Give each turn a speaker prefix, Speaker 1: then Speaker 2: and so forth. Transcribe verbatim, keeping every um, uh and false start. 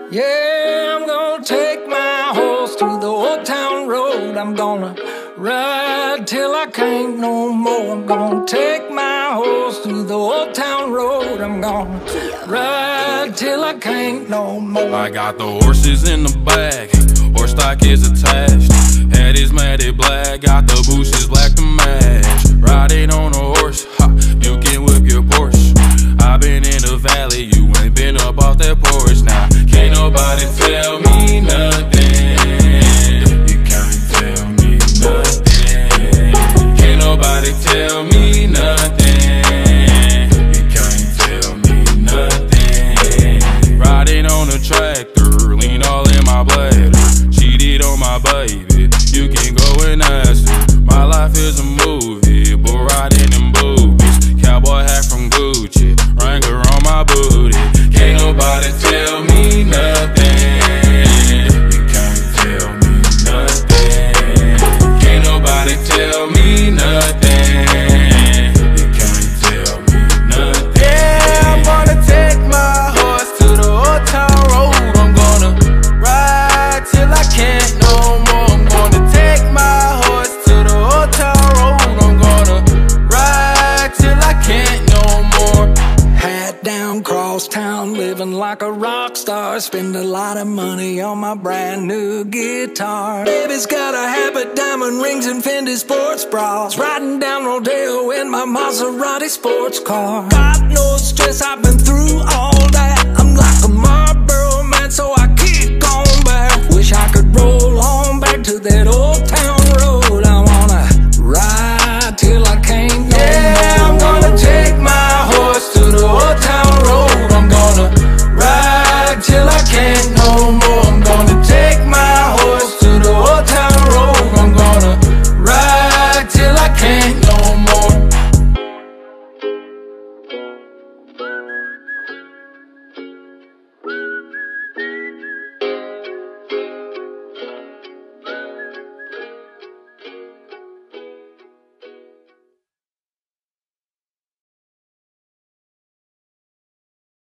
Speaker 1: Yeah, I'm gonna take my horse to the old town road. I'm gonna ride till I can't no more. I'm gonna take my horse to the old town road. I'm gonna ride till I can't no more.
Speaker 2: I got the horses in the back, horse stock is attached. Head is matted black, got the bushes black to match. Riding on a horse, ha, you can whip your Porsche. I've been in the valley, you ain't been up off that porch. Now, can't nobody tell me nothing. You can't tell me nothing. Can't nobody tell me nothing. You can't tell me nothing. Riding on a tractor, lean all in my bladder. Cheated on my baby, you can go and ask her. My life is a movie, but riding in boobies. Cowboy hat from Gucci, Wrangler on my booty. Can't nobody tell me nothing. You can't tell me nothing. Can't nobody tell me nothing. You can't tell me nothing.
Speaker 3: Yeah, I'm gonna take my horse to the old town road. I'm gonna ride till I can't no more. I'm gonna take my horse to the old town road. I'm gonna ride till I can't no more.
Speaker 1: Hat down, cross town, living like a rock star. Spend a lot of money on my brand new guitar. Baby's got a habit, diamond rings and Fendi sports bras. Riding down Rodeo in my Maserati sports car. God knows stress I've been through all